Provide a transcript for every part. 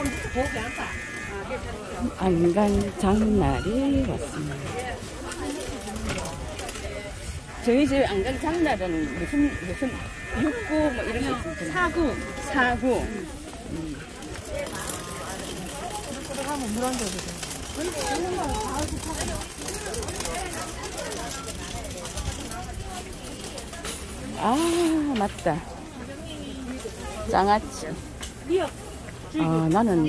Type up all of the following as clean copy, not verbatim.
안간 장날이 왔습니다. 저희 집 안간 장날은 무슨 육구 뭐 이런 거 있잖아요. 사구. 하면 물 한 잔 주세요. 아, 맞다. 장아찌. 아, 나는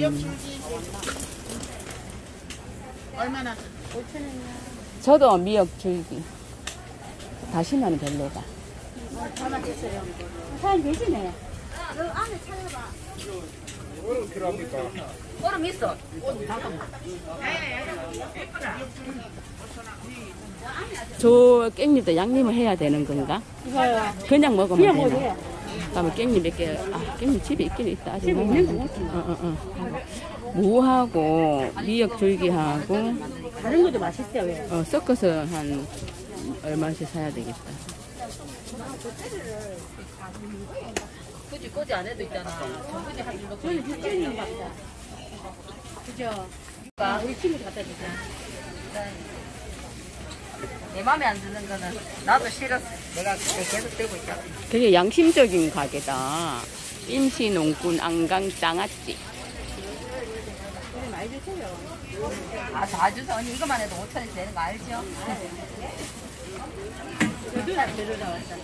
얼마나? 5,000원이요. 저도 미역 줄기. 다시마는 별로다. 전화 주세요. 사연 되시네. 저 안에 찾아봐. 얼음 필요합니까? 얼음 있어. 저 깻잎도 양념을 해야 되는 건가? 이거요. 그냥 먹으면 그냥 되나? 먹어요. 그러면 깻잎 몇 개, 깻잎 집에 있긴 있다. 아직 집에 먹어야 있는 거 돼. 무하고 미역 줄기하고 다른 것도 맛있어요. 섞어서 한 얼마씩 사야 되겠다. 굳이 꼬지 안 해도 있잖아. 전분이 한 이거 저는 육전인 것 같다. 그죠? 우리 친구 갖다 주자. 내 맘에 안 드는 거는 나도 싫었어. 내가 계속 되고 있잖아. 되게 양심적인 가게다. 임시농군 안강 장아찌. 우리 많이 주세요. 아, 다 주서 언니 이거만 해도 5,000원씩 되는 거 알죠? 저도 나왔다.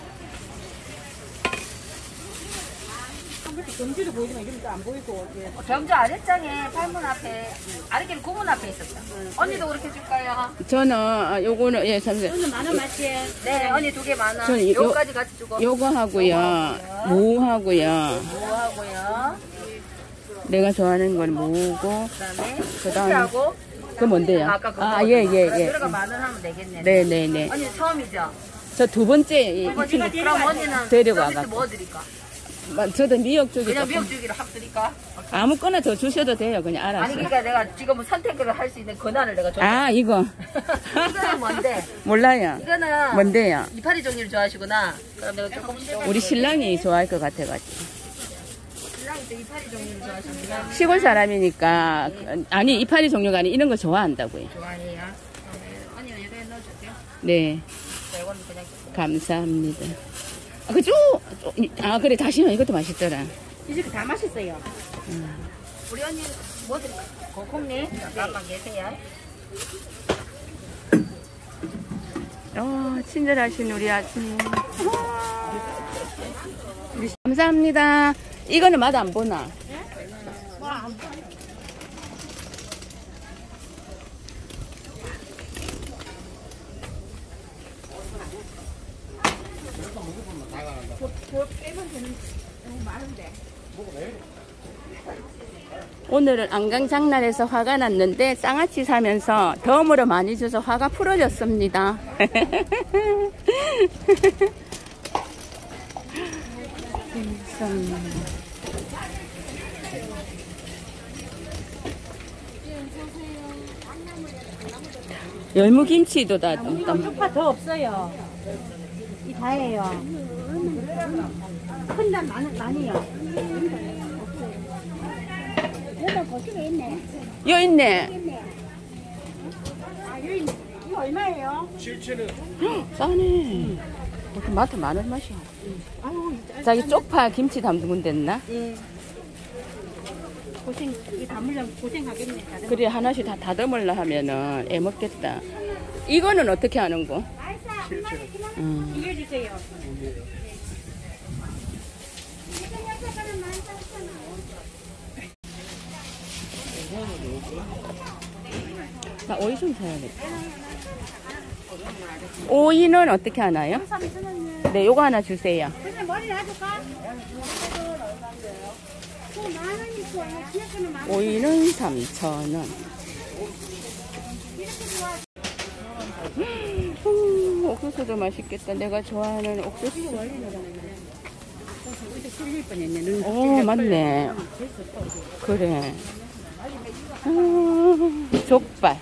한 번씩 경주를 보이지만 이러면 또 안 보이고. 경주 아랫장에 팔문 앞에 아랫길 구문 앞에 있었어. 언니도 그렇게 줄까요? 저는 요거는 예, 잠시만요. 오늘 만원 맞지? 네, 언니 2개 만원. 저는 요거까지 같이 주고. 요거 하고요. 무하고요. 뭐하고요? 내가 좋아하는 건 무고. 그다음에 하고 그 뭔데요? 아까 그거. 예. 들어가 만원 하면 되겠네. 네네네. 언니 처음이죠? 저 두 번째 이 친구 그럼 언니는 데리고 서비스 와가지고. 뭐 드릴까? 저도 미역 쪽이 그냥 조금 미역 줄기를 확 드릴까? 아무거나 더 주셔도 돼요. 그냥 알아서. 아니 그러니까 내가 지금 선택을 할 수 있는 권한을 내가 줬어. 아, 이거. 이거는 뭔데? 몰라요. 이거는 뭔데요? 이파리 종류를 좋아하시구나. 그럼 내가 조금씩 우리 신랑이 좋아할 것 같아가지고. 신랑이 또 이파리 종류를 좋아하시구나. 시골 사람이니까, 아니, 이파리 종류가 아니, 이런 거 좋아한다고요. 좋아해요. 언니는 이거에 넣어줄게요. 네. 이거는 그냥 감사합니다. 그죠? 그래, 다시마 이것도 맛있더라. 이 집 다 맛있어요. 우리 언니 뭐 드릴까? 고콩님 잠깐만 계세요. 친절하신 우리 아줌. 감사합니다. 이거는 맛 안 보나? 오늘은 안강 장날에서 화가 났는데 쌍아찌 사면서 덤으로 많이 줘서 화가 풀어졌습니다. 열무김치도 다 쪽파 더 없어요. 이 다예요. 큰 잔 많이요. 여기다 고추가 있네. 여기 있네. 아, 여기 있네. 이거 얼마예요? 7,000원. 싸네. 마트 많은 맛이야. 아유, 자기 쪽파 김치 담근 됐나? 예. 고생, 이 담으려면 고생하겠네. 다들. 그래 하나씩 다 다듬으려 하면은 애 먹겠다. 이거는 어떻게 하는 거? 이거 주세요. 나 오이 좀 사야겠다. 오이는 어떻게 하나요? 3,000원이요. 네, 요거 하나 주세요. 근데 머리 놔줄까? 만원 있고, 기억하는 만 원. 오이는 3,000원. 옥수수도 맛있겠다. 내가 좋아하는 옥수수. 틀릴 뻔했네. 오, 맞네. 그래. 족발.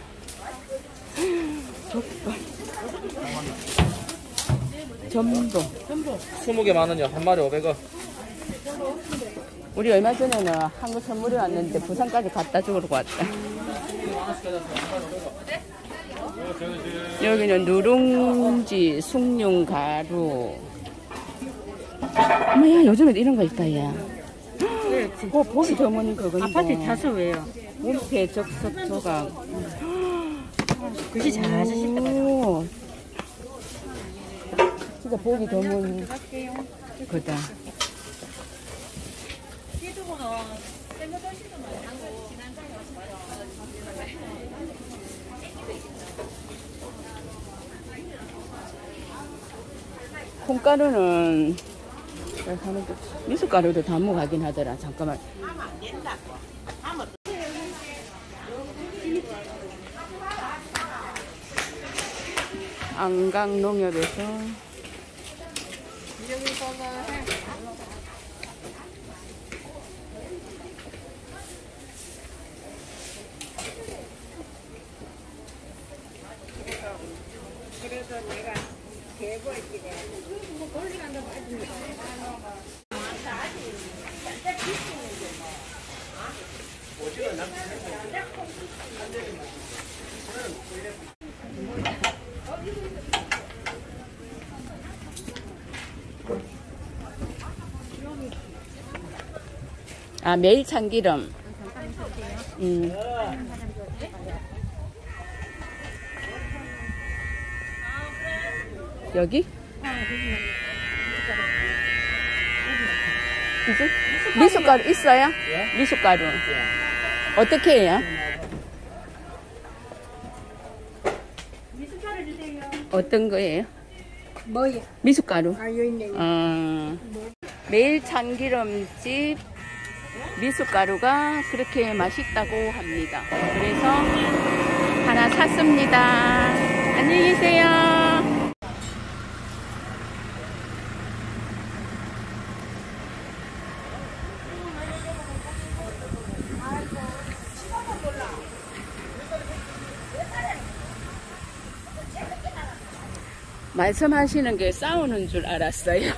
전복. 20개 만원이요. 한 마리 500원. 우리 얼마 전에는 한국 선물이 왔는데 부산까지 갖다 주고 왔다. 여기는 누룽지, 숭늉가루. 어머야, 요즘에 이런 거 있다, 야. 그거 보기 드문 그거. 아파트에 타서 왜요? 문패 적석 조각. 글씨 잘 하실 거다. 오, 진짜 보기 드문 거다. 콩가루는 미숫가루도 담고 가긴 하더라. 잠깐만. 안강농협에서 매일 참기름. 여기? 이제? 미숫가루 있어요? 미숫가루. 어떻게 해요? 어떤 거예요? 뭐요? 미숫가루. 아, 여기 있네. 매일 참기름집 미숫가루가 그렇게 맛있다고 합니다. 그래서 하나 샀습니다. 안녕히 계세요. 말씀하시는 게 싸우는 줄 알았어요.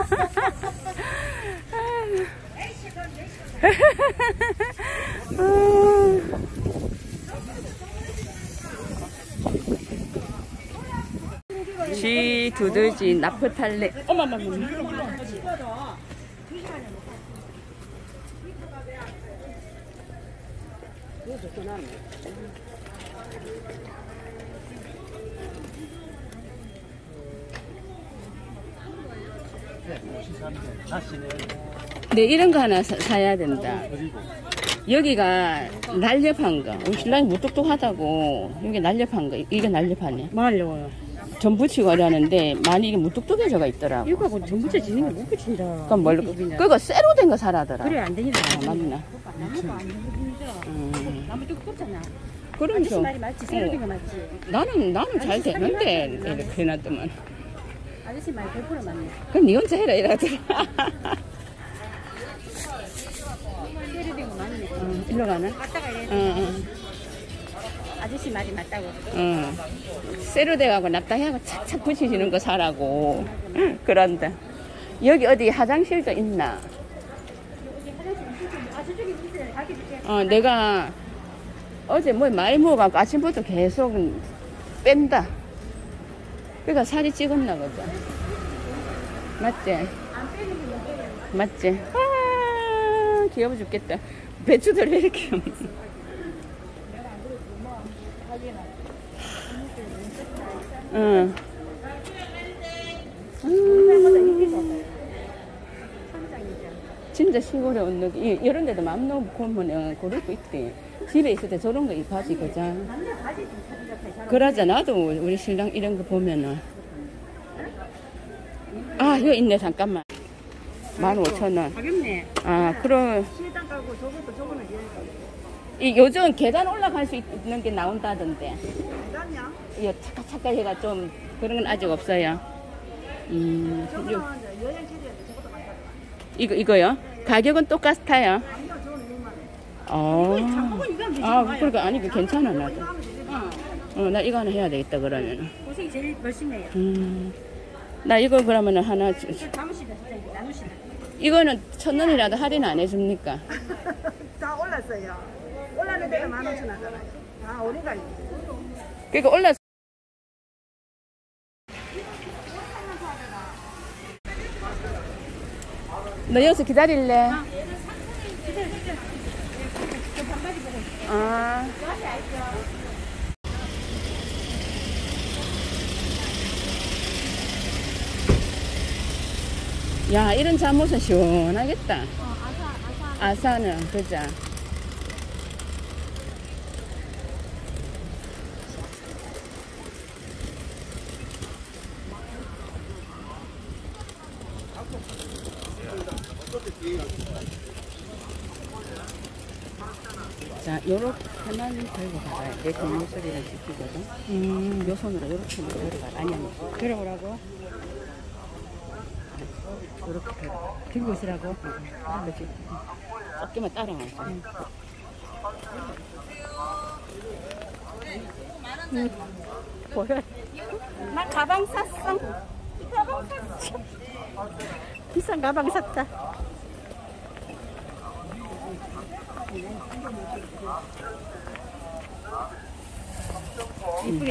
쥐, 두더지, 나프탈레. 어머머머. 네, 이런 거 하나 사야 된다. 여기가 날렵한 거. 우리 신랑이 무뚝뚝하다고. 여기 날렵한 거. 이게 날렵하네. 뭐 하려고요? 전 부치고 하려는데 많이 이게 무뚝뚝해져가 있더라고. 이거 하고 전 부채지는 게 못 붙인다. 그럼 뭘로? 그거 쇠로 된 거 사라더라. 그래, 안 되니까. 아, 맞나? 나무가 안 되니까. 나무 두껍잖아. 아저씨 그러면서 말이 맞지? 새로 된거 맞지? 나는 잘 되는데 이렇게 해놨더만. 아저씨 말 100% 맞네. 그럼 니 혼자 해라 이러더라. 새로 된거 맞네. 일로 가나? 갔다가 이래. 응. 아저씨 말이 맞다고. 쇠로 돼가고 납다 해가고 착착 붙이시는 거 사라고. 그런데 여기 어디 화장실도 있나? 아, 저쪽에 있어요. 가게 줄게. 내가 어제 뭐 많이 먹어갖고 아침부터 계속 뺀다. 그러니까 살이 찍었나 보다. 맞지? 안 빼는 게못 빼요. 맞지? 아, 귀여워 죽겠다. 배추들 왜 이렇게. 응. 진짜 시골에 온 느낌. 이런 데도 마음 놓으면 고를 거 있대. 집에 있을 때 저런 거 입하지, 그자? 그러자. 나도 우리 신랑 이런 거 보면은. 아, 이거 있네, 잠깐만. 15,000원. 가볍네. 아, 그럼. 시에당 깔고 저거는 요즘 계단 올라갈 수 있는 게 나온다던데. 계단이야? 이거 차카차카 해가 좀 그런 건 아직 없어요. 저거는 여행 체리인데 저것도 많다. 이거요? 가격은 똑같아요. 아니요, 저거는 6만 원. 아, 그러니까 아니, 괜찮아, 나도. 나 이거 하나 해야 되겠다, 그러면. 고생이 제일 멋있네요. 나 이거 그러면은 하나 담으시다 진짜 나누시다. 이거는 1,000원이라도 할인 안 해줍니까? 다 올랐어요. 올랐는 데가 15,000원 하잖아요. 다 오리가 있지. 그러니까 올랐. 너 여기서 기다릴래? 아. 야, 이런 잠옷은 시원하겠다. 아사는, 그죠? 자, 요렇게만 들고 가봐요. 내 뒷모습이를 지키거든. 요 손으로 요렇게만 들어가. 아니, 들어오라고. 요렇게 들어. 들고 있으라고. 그렇지. 조금만 따라와줘. 보여. 나 가방 샀어. 가방 샀어. 비싼 가방 샀다. 이쁘게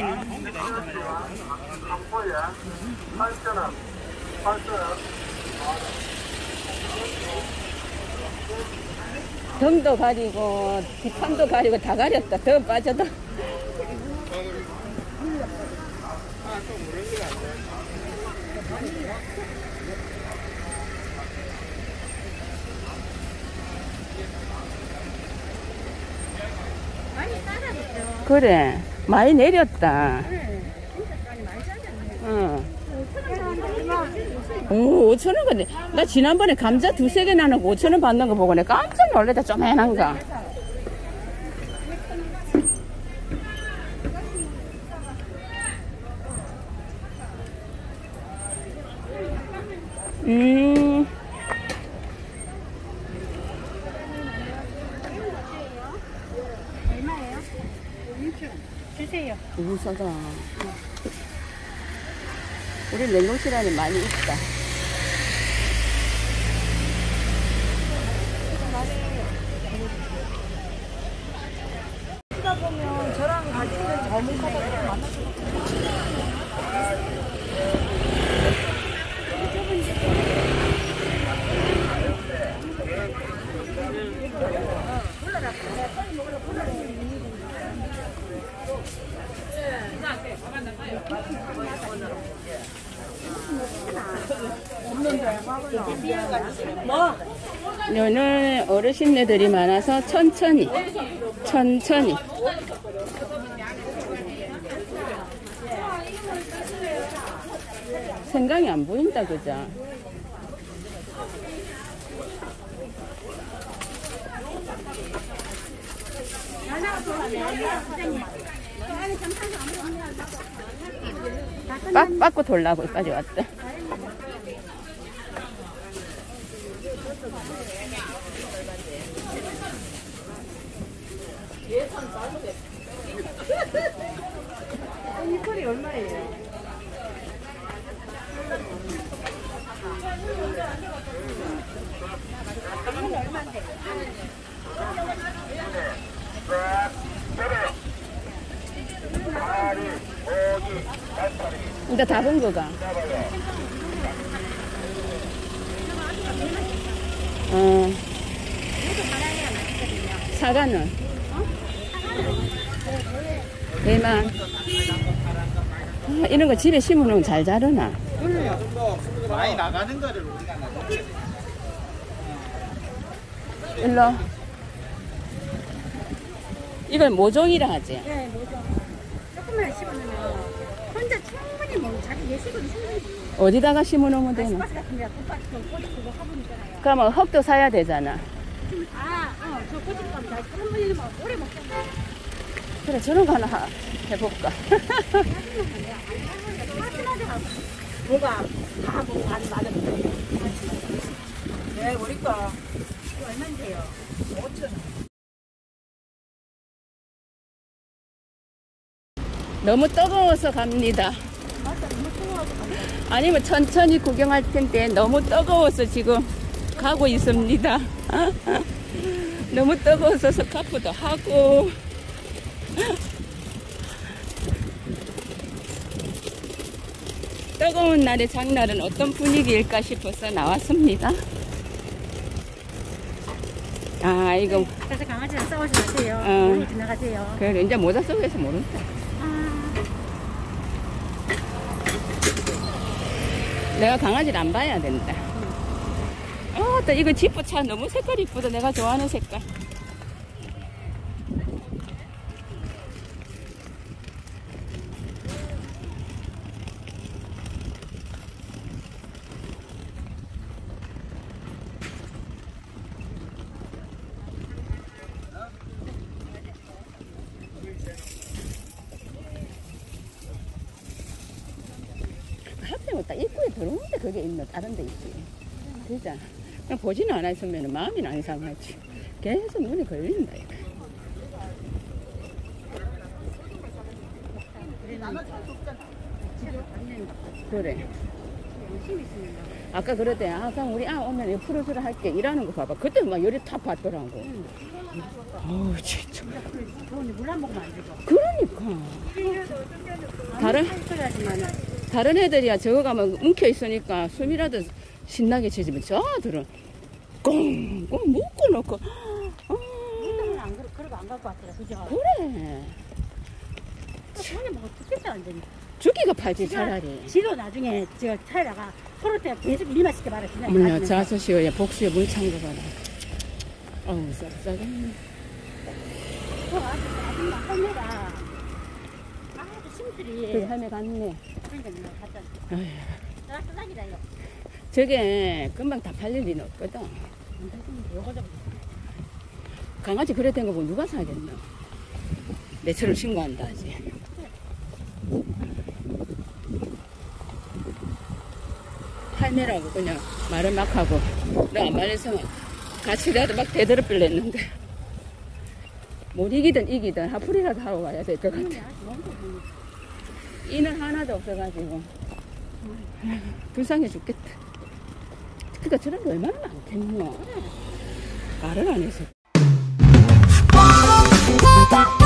등도 가리고 뒷판도 가리고 다 가렸다. 더 빠져도. 그래, 많이 내렸다. 응. 오, 5,000원 건데. 나 지난번에 감자 2-3개 나는 거 5,000원 받는 거 보고 내가 깜짝 놀랐다. 쪼매난가. 얼마예요? 6,000원. 주세요. 너무 싸다. 우리 냉동실안에 많이 있다. 쓰다 보면 저랑 같이 있는 전문가가 만나서 여기는 어르신네들이 많아서 천천히 생강이 안 보인다. 그죠? 빠꾸 돌라고 여기까지 왔다. 이 털이 얼마예요? 이제 다 본 거가. 사과는? 대만. 이런 거 집에 심으면 잘 자르나? 많이 나가는 거를 우리가 일로. 이걸 모종이라 하지? 네, 뭐죠? 조금만 심어놓으면 혼자 충분히 뭐 자기 예식으로 충분히 어디다가 심어놓으면 되나? 스파스 같은 데 꽃밭 꽃이 그거 화분 있잖아요. 그러면 흙도 사야 되잖아. 저 꽃집감 잘 한번 일면 오래 먹잖아요. 그래, 저런 거 하나 해볼까? 뭐가 다뭐 많이 맞았는데. 네, 우리가 이거 얼마인데요? 5,000원. 너무 뜨거워서 갑니다. 맞다, 너무 아니면 천천히 구경할 텐데 너무 뜨거워서 지금 가고 있습니다. 너무 뜨거워서 스카프도 하고. 뜨거운 날의 장날은 어떤 분위기일까 싶어서 나왔습니다. 아, 이거. 그래서 강아지랑 싸우지 마세요. 모르고 지나가세요. 그래, 이제 모자 쓰고 해서 모른다. 내가 강아지를 안 봐야 된다. 또 이거 지프차 너무 색깔 이쁘다. 내가 좋아하는 색깔. 하필이면 딱 입구에 들어오는데 그게 있나 다른 데 있지. 그죠? 그냥 보지는 않아 있으면 마음이 안 상하지. 계속 눈이 걸린다 이거. 그래. 아까 그랬대. 그럼 우리 오면 옆으로 들어 할게. 일하는 거 봐봐. 그때 막 열이 탁 받더라고. 어우 진짜. 물 한 모금 안 되죠. 그러니까. 다른 애들이야 저거 가면 뭉켜 있으니까 숨이라도 신나게 치지만 저들은 꽁꽁 묶어놓고. 그러고 안 갖고 왔더라. 그죠? 그래. 손에 뭐 죽겠다 안 되니. 죽기가 팔지 차라리. 지도 나중에 제가 차에다가 포르테 계속 일만 시켜 봐라. 어머나 자소시오야 복수에 물 찬 거 봐라. 어우 쌉싸네. 아줌마 할매가 심들이 그 할매 갔네. 그러니까 내가 갔잖아. 아휴, 나 쓰다기다요. 저게 금방 다 팔릴 리는 없거든. 요거 좀 강아지 그래 된 거 보면 누가 사겠나. 내처럼 신고한다 하지. 할매라고 그냥 말을 막 하고 너 안 말려서 같이 나도 막 대드럽을 냈는데 못 이기든 이기든 하풀이라도 하고 와야 될 것 같아. 이는 하나도 없어가지고 불쌍해 죽겠다. 그러니까 저런 게 얼마나 많겠노. 말을 안 해서.